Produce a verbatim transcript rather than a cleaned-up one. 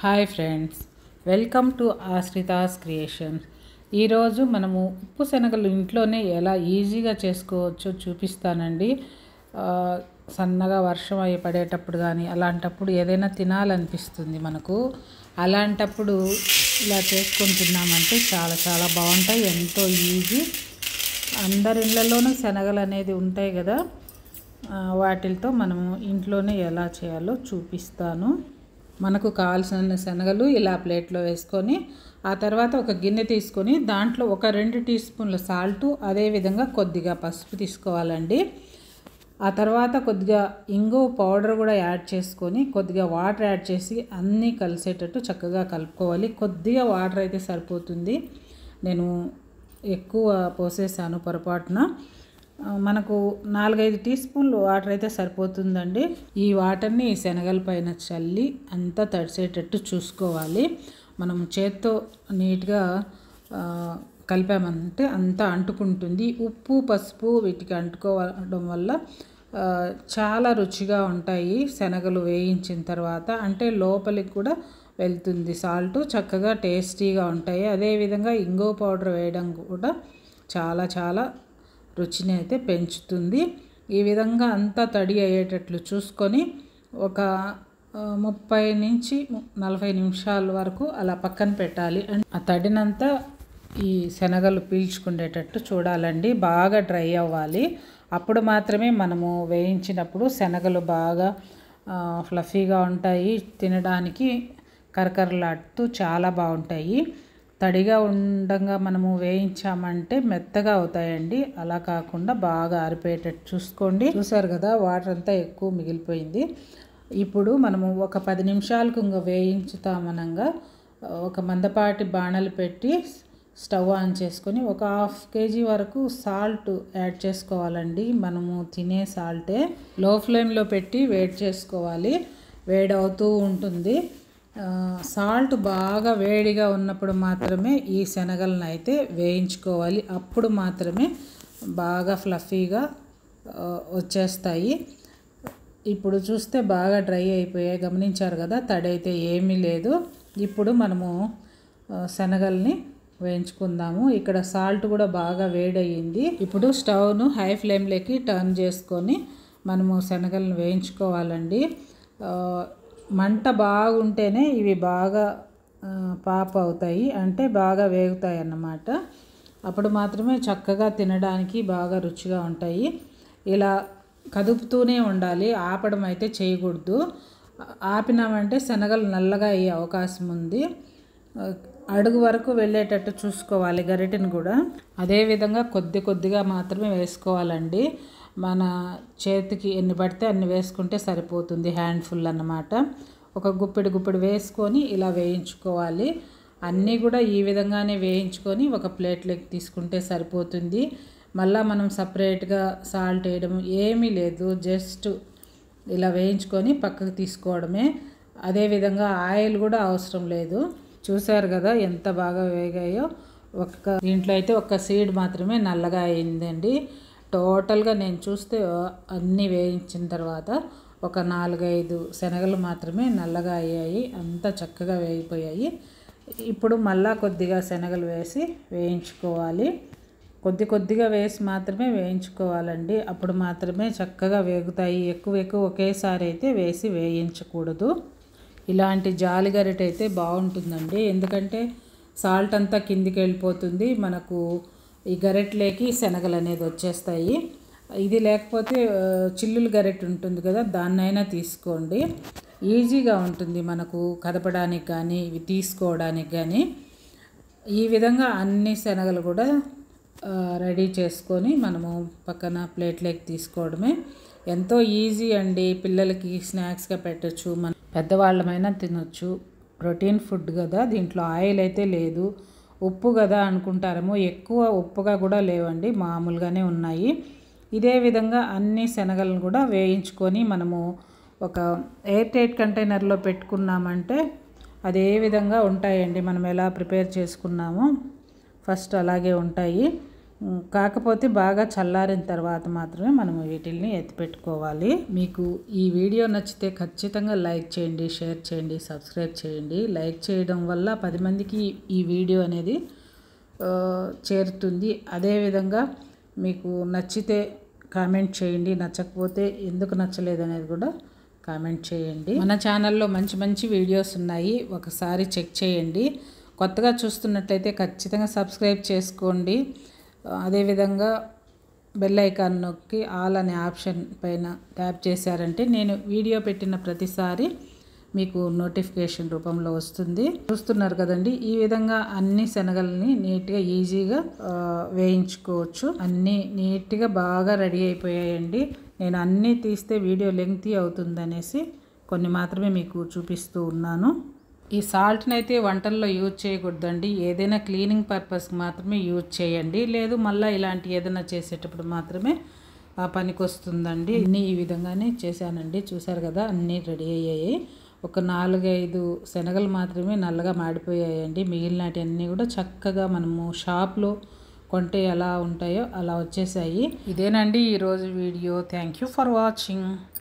Hi friends, welcome to Ashritha's creations. ఈరోజు మనము ఉప్పు శనగలు ఇంట్లోనే ఎలా ఈజీగా చేసుకోవచ్చో చూపిస్తానండి. సన్నగా వర్షం అయి పడేటప్పుడు కానీ అలాంటప్పుడు ఏదైనా తినాలనిపిస్తుంది మనకు. అలాంటప్పుడు ఇలా చేసుకొని తిన్నామంటే చాలా చాలా బాగుంటాయి, ఎంతో ఈజీ. అందరి ఇళ్ళలోనూ శనగలు అనేది ఉంటాయి కదా, వాటితో మనము ఇంట్లోనే ఎలా చేయాలో చూపిస్తాను. మనకు కావాల్సిన శనగలు ఇలా ప్లేట్లో వేసుకొని ఆ తర్వాత ఒక గిన్నె తీసుకొని దాంట్లో ఒక రెండు టీ స్పూన్ల సాల్టు, అదేవిధంగా కొద్దిగా పసుపు తీసుకోవాలండి. ఆ తర్వాత కొద్దిగా ఇంగువ పౌడర్ కూడా యాడ్ చేసుకొని కొద్దిగా వాటర్ యాడ్ చేసి అన్నీ కలిసేటట్టు చక్కగా కలుపుకోవాలి. కొద్దిగా వాటర్ అయితే సరిపోతుంది, నేను ఎక్కువ పోసేసాను పొరపాటున. మనకు నాలుగైదు టీ స్పూన్లు వాటర్ అయితే సరిపోతుందండి. ఈ వాటర్ని ఈ శనగల పైన చల్లి అంతా తడిసేటట్టు చూసుకోవాలి. మనం చేత్తో నీట్గా కలిపామంటే అంతా అంటుకుంటుంది. ఉప్పు పసుపు వీటికి అంటుకోవడం వల్ల చాలా రుచిగా ఉంటాయి శనగలు వేయించిన తర్వాత. అంటే లోపలికి కూడా వెళ్తుంది సాల్ట్, చక్కగా టేస్టీగా ఉంటాయి. అదేవిధంగా ఇంగువ పౌడర్ వేయడం కూడా చాలా చాలా రుచిని అయితే పెంచుతుంది. ఈ విధంగా అంతా తడి అయ్యేటట్లు చూసుకొని ఒక ముప్పై నుంచి నలభై నిమిషాల వరకు అలా పక్కన పెట్టాలి. ఆ తడినంతా ఈ శనగలు పీల్చుకునేటట్టు చూడాలండి. బాగా డ్రై అవ్వాలి, అప్పుడు మాత్రమే మనము వేయించినప్పుడు శనగలు బాగా ఫ్లఫీగా ఉంటాయి, తినడానికి కరకరలాడుతూ చాలా బాగుంటాయి. తడిగా ఉండగా మనము వేయించామంటే మెత్తగా అవుతాయండి. అలా కాకుండా బాగా ఆరిపోయేటట్టు చూసుకోండి. చూసారు కదా, వాటర్ అంతా ఎక్కువ మిగిలిపోయింది. ఇప్పుడు మనము ఒక పది నిమిషాలకు ఇంకా వేయించుతామనగా ఒక మందపాటి బాణలు పెట్టి స్టవ్ ఆన్ చేసుకొని ఒక హాఫ్ కేజీ వరకు సాల్ట్ యాడ్ చేసుకోవాలండి. మనము తినే సాల్టే లో ఫ్లేమ్లో పెట్టి వేడి చేసుకోవాలి. వేడి అవుతూ ఉంటుంది. సాల్ట్ బాగా వేడిగా ఉన్నప్పుడు మాత్రమే ఈ శనగలను అయితే వేయించుకోవాలి. అప్పుడు మాత్రమే బాగా ఫ్లఫీగా వచ్చేస్తాయి. ఇప్పుడు చూస్తే బాగా డ్రై అయిపోయాయి, గమనించారు కదా, తడి అయితే ఏమీ లేదు. ఇప్పుడు మనము శనగల్ని వేయించుకుందాము. ఇక్కడ సాల్ట్ కూడా బాగా వేడయ్యింది. ఇప్పుడు స్టవ్ను హై ఫ్లేమ్లోకి టర్న్ చేసుకొని మనము శనగలను వేయించుకోవాలండి. మంట బాగుంటేనే ఇవి బాగా పాప అవుతాయి, అంటే బాగా వేగుతాయి అన్నమాట. అప్పుడు మాత్రమే చక్కగా తినడానికి బాగా రుచిగా ఉంటాయి. ఇలా కదుపుతూనే ఉండాలి, ఆపడం అయితే చేయకూడదు. ఆపినామంటే శనగలు నల్లగా అయ్యే అవకాశం ఉంది. అడుగు వరకు వెళ్ళేటట్టు చూసుకోవాలి గరిటెను కూడా. అదేవిధంగా కొద్ది కొద్దిగా మాత్రమే వేసుకోవాలండి. మన చేతికి ఎన్ని పడితే అన్ని వేసుకుంటే సరిపోతుంది, హ్యాండ్ఫుల్ అన్నమాట. ఒక గుప్పెడు గుప్పెడు వేసుకొని ఇలా వేయించుకోవాలి. అన్నీ కూడా ఈ విధంగానే వేయించుకొని ఒక ప్లేట్లోకి తీసుకుంటే సరిపోతుంది. మళ్ళీ మనం సపరేట్గా సాల్ట్ వేయడం ఏమీ లేదు, జస్ట్ ఇలా వేయించుకొని పక్కకు తీసుకోవడమే. అదేవిధంగా ఆయిల్ కూడా అవసరం లేదు. చూసారు కదా ఎంత బాగా వేగాయో. ఒక్క దీంట్లో అయితే ఒక్క సీడ్ మాత్రమే నల్లగా అయిందండి. టోటల్గా నేను చూస్తే అన్నీ వేయించిన తర్వాత ఒక నాలుగైదు శనగలు మాత్రమే నల్లగా అయ్యాయి, అంతా చక్కగా వేగిపోయాయి. ఇప్పుడు మళ్ళా కొద్దిగా శనగలు వేసి వేయించుకోవాలి. కొద్ది కొద్దిగా వేసి మాత్రమే వేయించుకోవాలండి, అప్పుడు మాత్రమే చక్కగా వేగుతాయి. ఎక్కువ ఎక్కువ ఒకేసారి అయితే వేసి వేయించకూడదు. ఇలాంటి జాలి గరిటె అయితే బాగుంటుందండి, ఎందుకంటే సాల్ట్ అంతా కిందికి వెళ్ళిపోతుంది, మనకు ఈ గరెట్లోకి శనగలు అనేది వచ్చేస్తాయి. ఇది లేకపోతే చిల్లులు గరెట్ ఉంటుంది కదా, దాన్నైనా తీసుకోండి. ఈజీగా ఉంటుంది మనకు కదపడానికి కానీ ఇవి తీసుకోవడానికి కానీ. ఈ విధంగా అన్ని శనగలు కూడా రెడీ చేసుకొని మనము పక్కన ప్లేట్లోకి తీసుకోవడమే. ఎంతో ఈజీ అండి, పిల్లలకి స్నాక్స్గా పెట్టచ్చు, మన పెద్దవాళ్ళమైనా తినొచ్చు. ప్రోటీన్ ఫుడ్ కదా, దీంట్లో ఆయిల్ అయితే లేదు. ఉప్పు కదా అనుకుంటారేమో, ఎక్కువ ఉప్పుగా కూడా లేవండి, మామూలుగానే ఉన్నాయి. ఇదే విధంగా అన్ని శనగలను కూడా వేయించుకొని మనము ఒక ఎయిర్ టైట్ కంటైనర్లో పెట్టుకున్నామంటే అదే విధంగా ఉంటాయండి. మనం ఎలా ప్రిపేర్ చేసుకున్నామో ఫస్ట్ అలాగే ఉంటాయి. కాకపోతే బాగా చల్లారిన తర్వాత మాత్రమే మనం వీటిల్ని ఎత్తిపెట్టుకోవాలి. మీకు ఈ వీడియో నచ్చితే ఖచ్చితంగా లైక్ చేయండి, షేర్ చేయండి, సబ్స్క్రైబ్ చేయండి. లైక్ చేయడం వల్ల పది మందికి ఈ వీడియో అనేది చేరుతుంది. అదేవిధంగా మీకు నచ్చితే కామెంట్ చేయండి, నచ్చకపోతే ఎందుకు నచ్చలేదు అనేది కూడా కామెంట్ చేయండి. మన ఛానల్లో మంచి మంచి వీడియోస్ ఉన్నాయి, ఒకసారి చెక్ చేయండి. కొత్తగా చూస్తున్నట్లయితే ఖచ్చితంగా సబ్స్క్రైబ్ చేసుకోండి. అదేవిధంగా బెల్ ఐకాన్ నొక్కి ఆల్ అనే ఆప్షన్ పైన ట్యాప్ చేశారంటే నేను వీడియో పెట్టిన ప్రతిసారి మీకు నోటిఫికేషన్ రూపంలో వస్తుంది. చూస్తున్నారు కదండి, ఈ విధంగా అన్ని శనగల్ని నీట్గా ఈజీగా వేయించుకోవచ్చు. అన్నీ నీట్గా బాగా రెడీ అయిపోయాయండి. నేను అన్నీ తీస్తే వీడియో లెంగ్తీ అవుతుంది అనేసి కొన్ని మాత్రమే మీకు చూపిస్తూ ఉన్నాను. ఈ సాల్ట్ని అయితే వంటల్లో యూజ్ చేయకూడదండి, ఏదైనా క్లీనింగ్ పర్పస్కి మాత్రమే యూజ్ చేయండి. లేదు మళ్ళీ ఇలాంటి ఏదైనా చేసేటప్పుడు మాత్రమే పనికి వస్తుందండి. అన్నీ ఈ విధంగానే చేశానండి. చూసారు కదా, అన్నీ రెడీ అయ్యాయి. ఒక నాలుగైదు శనగలు మాత్రమే నల్లగా మాడిపోయాయండి. మిగిలినటి అన్నీ కూడా చక్కగా మనము షాప్లో కొంటే ఎలా ఉంటాయో అలా వచ్చేసాయి. ఇదేనండి ఈరోజు video. Thank you for watching.